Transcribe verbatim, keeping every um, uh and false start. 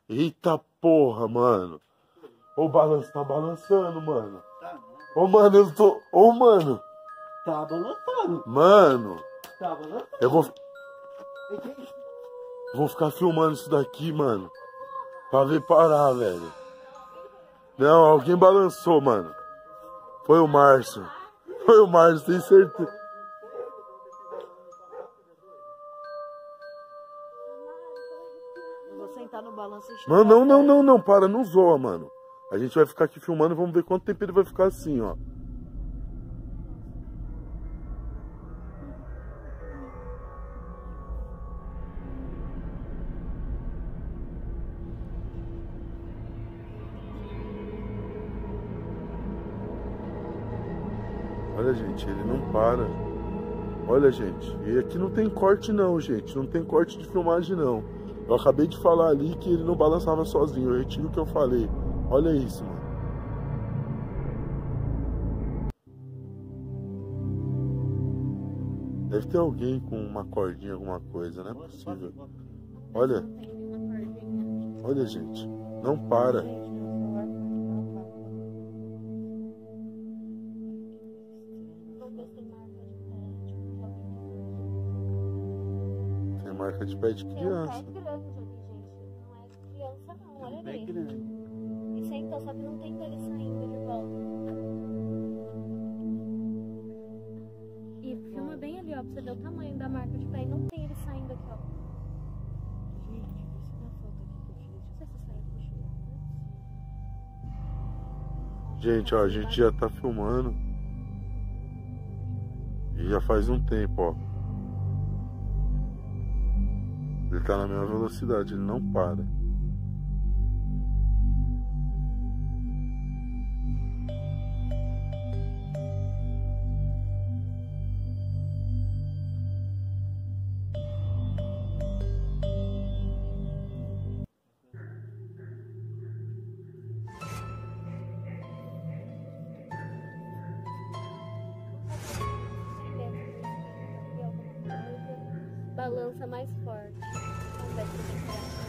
Eita porra, mano. O balanço tá balançando, mano. Tá, né? Ô, mano, eu tô... Ô, mano. Tá balançando. Mano. Tá balançando. Eu vou... Eu vou ficar filmando isso daqui, mano. Pra ver parar, velho. Não, alguém balançou, mano. Foi o Márcio. Foi o Márcio, tenho certeza. Eu vou sentar no balanço e Não, não, não, não, não, para, não zoa, mano. A gente vai ficar aqui filmando e vamos ver quanto tempo ele vai ficar assim, ó. Olha, gente, ele não para. Olha, gente, e aqui não tem corte não, gente. Não tem corte de filmagem não. Eu acabei de falar ali que ele não balançava sozinho. Eu retiro o que eu falei. Olha isso, mano. Deve ter alguém com uma cordinha, alguma coisa, não é possível. Olha. Olha, gente. Não para. Tem marca de pé de criança. Tem um pé grande ali, gente. Não é de criança não, olha Pé ali. grande. E sentou, só que não tem dele saindo de volta. E filma bem ali, ó, pra você ver o tamanho da marca de pé. E não tem ele saindo aqui, ó. Gente, vê se na foto aqui que eu tirei. Não sei se saiu, puxou. Gente, ó, a gente já tá filmando. E já faz um tempo, ó. Ele tá na mesma velocidade, ele não para. Balança mais forte. Vamos ver se tem que